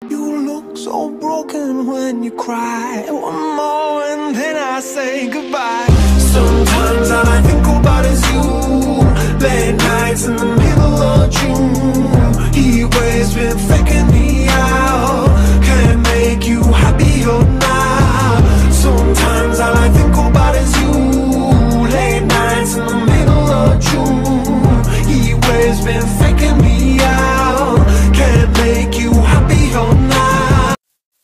You look so broken when you cry. One more and then I say goodbye. Sometimes all I think